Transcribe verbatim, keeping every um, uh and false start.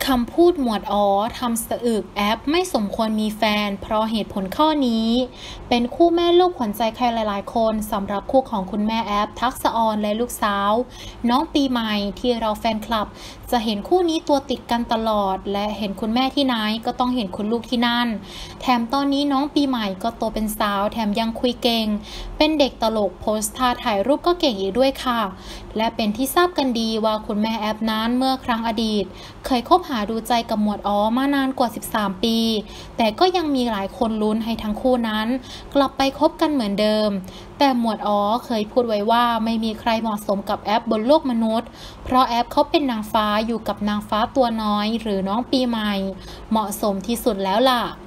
คำพูดหมวดอ๋อทำสะอึกแอปไม่สมควรมีแฟนเพราะเหตุผลข้อนี้เป็นคู่แม่ลูกขวัญใจใครหลายๆคนสำหรับคู่ของคุณแม่แอปทักษะออนและลูกสาวน้องปีใหม่ที่เราแฟนคลับจะเห็นคู่นี้ตัวติดกันตลอดและเห็นคุณแม่ที่ไหนก็ต้องเห็นคุณลูกที่นั่นแถมตอนนี้น้องปีใหม่ก็โตเป็นสาวแถมยังคุยเก่งเป็นเด็กตลกโพสท่าถ่ายรูปก็เก่งอีกด้วยค่ะและเป็นที่ทราบกันดีว่าคุณแม่แอปนั้นเมื่อครั้งอดีตเคยคบหาดูใจกับหมวดอ๋อมานานกว่าสิบสามปีแต่ก็ยังมีหลายคนลุ้นให้ทั้งคู่นั้นกลับไปคบกันเหมือนเดิมแต่หมวดอ๋อเคยพูดไว้ว่าไม่มีใครเหมาะสมกับแอปบนโลกมนุษย์เพราะแอปเขาเป็นนางฟ้าอยู่กับนางฟ้าตัวน้อยหรือน้องปีใหม่เหมาะสมที่สุดแล้วล่ะ